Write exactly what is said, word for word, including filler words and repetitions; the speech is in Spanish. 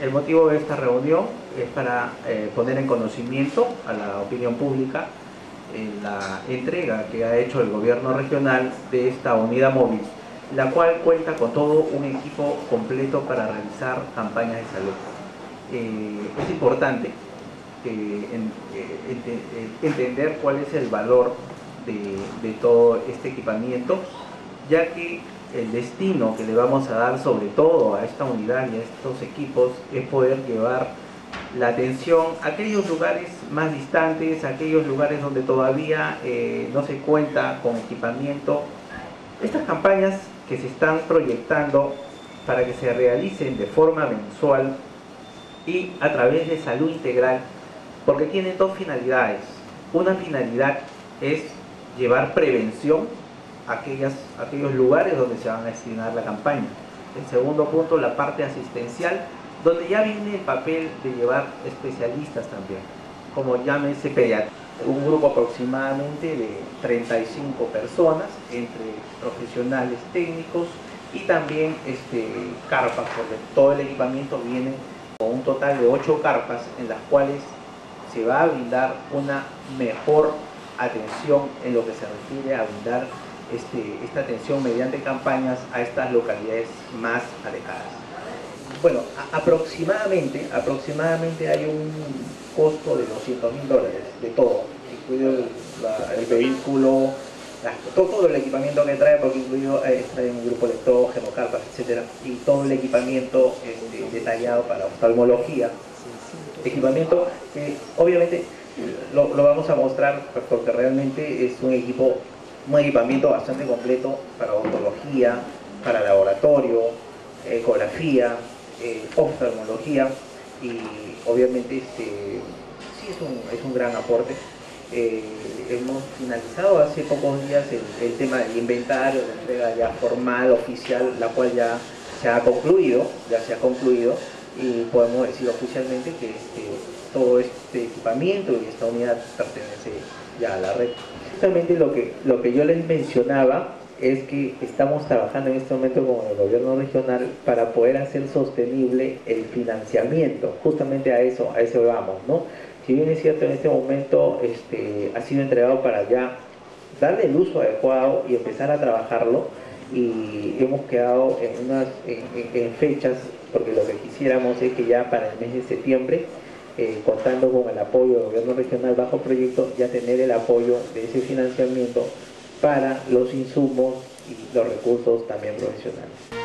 El motivo de esta reunión es para eh, poner en conocimiento a la opinión pública eh, la entrega que ha hecho el gobierno regional de esta unidad móvil, la cual cuenta con todo un equipo completo para realizar campañas de salud. Eh, es importante eh, en, eh, ent eh, entender cuál es el valor de, de todo este equipamiento, ya que el destino que le vamos a dar sobre todo a esta unidad y a estos equipos es poder llevar la atención a aquellos lugares más distantes, a aquellos lugares donde todavía eh, no se cuenta con equipamiento. Estas campañas que se están proyectando para que se realicen de forma mensual y a través de salud integral, porque tienen dos finalidades. Una finalidad es llevar prevención a aquellas, aquellos lugares donde se van a destinar la campaña. El segundo punto, la parte asistencial, donde ya viene el papel de llevar especialistas también, como llámese pediatra. Un grupo aproximadamente de treinta y cinco personas, entre profesionales técnicos y también este, carpas, porque todo el equipamiento viene con un total de ocho carpas en las cuales se va a brindar una mejor atención en lo que se refiere a brindar este, esta atención mediante campañas a estas localidades más alejadas. Bueno, a, aproximadamente, aproximadamente hay un costo de doscientos mil dólares de todo, incluido el, la, el vehículo, la, todo, todo el equipamiento que trae, porque incluido eh, trae un grupo electrógeno, carpas, etcétera, y todo el equipamiento este, detallado para oftalmología. Equipamiento que obviamente lo, lo vamos a mostrar porque realmente es un equipo, un equipamiento bastante completo para odontología, para laboratorio, ecografía, eh, oftalmología, y obviamente este, sí es un, es un gran aporte. Eh, hemos finalizado hace pocos días el, el tema del inventario, de entrega ya formal, oficial, la cual ya se ha concluido, ya se ha concluido. Y podemos decir oficialmente que este, todo este equipamiento y esta unidad pertenece ya a la red. Justamente lo que, lo que yo les mencionaba es que estamos trabajando en este momento con el gobierno regional para poder hacer sostenible el financiamiento. Justamente a eso, a eso vamos, ¿no? Si bien es cierto, en este momento este, ha sido entregado para ya darle el uso adecuado y empezar a trabajarlo, y hemos quedado en, unas, en, en, en fechas, porque lo que quisiéramos es que ya para el mes de septiembre, eh, contando con el apoyo del gobierno regional bajo proyecto, ya tener el apoyo de ese financiamiento para los insumos y los recursos también profesionales.